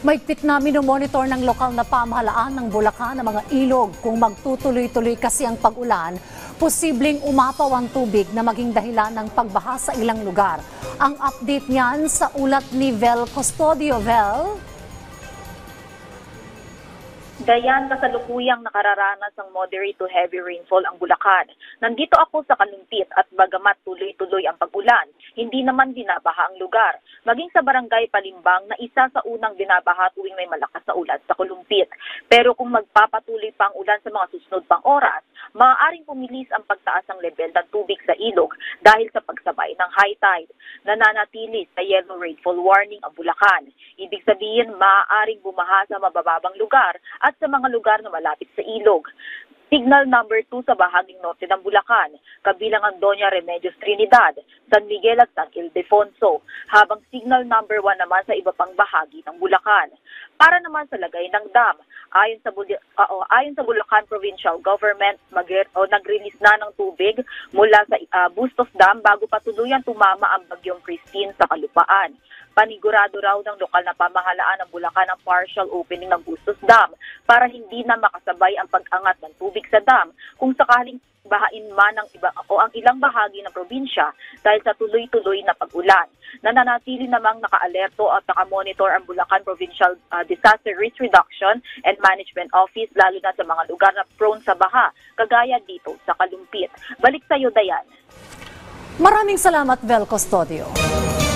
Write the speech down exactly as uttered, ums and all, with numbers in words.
Mahigpit na minomonitor ng lokal na pamahalaan ng Bulacan ang mga ilog. Kung magtutuloy-tuloy kasi ang pag-ulan, posibleng umapaw ang tubig na maging dahilan ng pagbaha sa ilang lugar. Ang update niyan sa ulat ni Vel Custodio. Vel? Gayan, kasalukuyang nakararanas ng moderate to heavy rainfall ang Bulacan. Nandito ako sa Kalumpit at bagamat tuloy-tuloy ang pag-ulan, hindi naman binabaha ang lugar. Maging sa barangay Palimbang na isa sa unang binabaha tuwing may malakas na ulan sa Kalumpit. Pero kung magpapatuloy pa ang ulan sa mga susunod pang oras, maaaring pumilis ang pagtaas ng level ng tubig sa ilog dahil sa pagsabay ng high tide. Nananatili sa yellow rainfall warning ang Bulacan. Ibig sabihin, maaaring bumaha sa mabababang lugar at sa mga lugar na malapit sa ilog. Signal number two sa bahaging norte ng Bulacan, kabilang ang Doña Remedios Trinidad, San Miguel at San Ildefonso, habang signal number one naman sa iba pang bahagi ng Bulacan. Para naman sa lagay ng dam, ayon sa, Bul uh, oh, ayon sa Bulacan Provincial Government, mag oh, nag-release na ng tubig mula sa uh, Bustos Dam bago pa tuluyan tumama ang bagyong Christine sa Kalupaan. Panigurado raw ng lokal na pamahalaan ng Bulacan ang partial opening ng Bustos Dam para hindi na makasabay ang pag-angat ng tubig sa dam kung sakaling bahain man ang iba o ang ilang bahagi ng probinsya dahil sa tuloy-tuloy na pag-ulan. Nananatili namang naka-alerto at naka-monitor ang Bulacan Provincial uh, Disaster Risk Reduction and Management Office lalo na sa mga lugar na prone sa baha, kagaya dito sa Kalumpit. Balik sa iyo, Dayan. Maraming salamat, Vel Custodio.